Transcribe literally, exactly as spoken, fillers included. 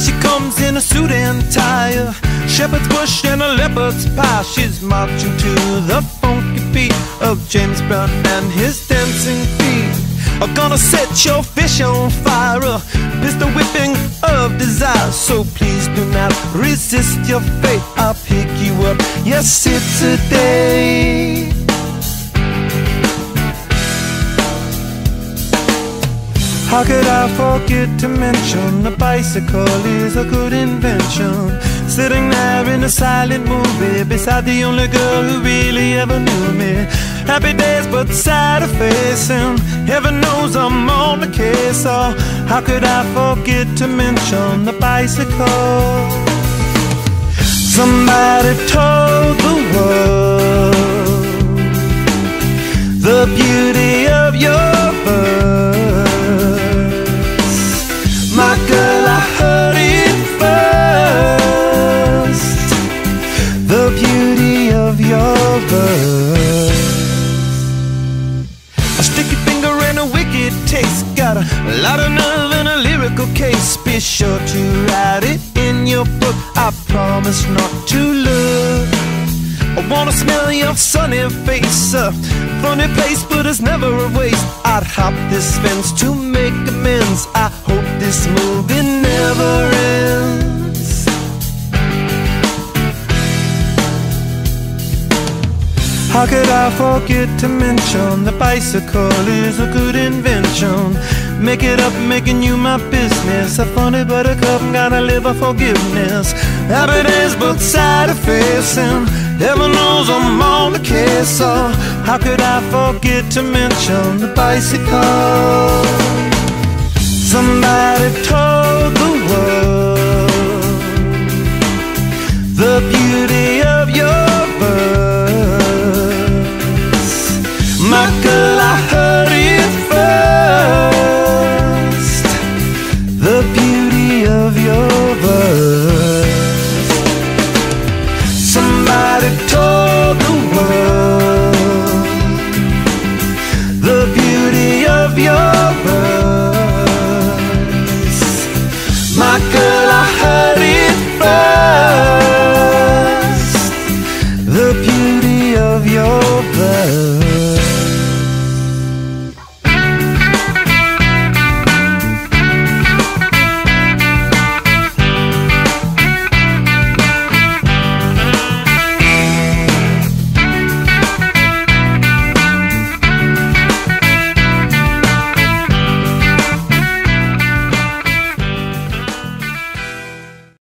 she comes in a suit and tie, a shepherd's bush and a leopard's pie. She's marching to the funky beat of James Brown and his dancing feet. I'm gonna set your fish on fire, a pistol whipping of desire. So please do not resist your fate, I'll pick you up, yes it's a day. How could I forget to mention the bicycle is a good invention? Sitting there in a silent movie beside the only girl who really ever knew me. Happy days but sad of face, and heaven knows I'm on the case. Oh, how could I forget to mention the bicycle? Somebody told the world the beauty of your verse. My girl, I heard it first, the beauty of your verse. A sticky finger and a wicked taste, got a lot of nerve and a lyrical case. Be sure to write it in your book, I promise not to look. I wanna smell your sunny face, a funny place but it's never a waste. I'd hop this fence to make amends, I hope this movie never ends. How could I forget to mention the bicycle is a good invention? Make it up, making you my business. A funny buttercup, gotta live a forgiveness. Happy days but sad of face, and heaven knows I'm on the case. So how could I forget to mention the bicycle? Somebody told the world the beauty of your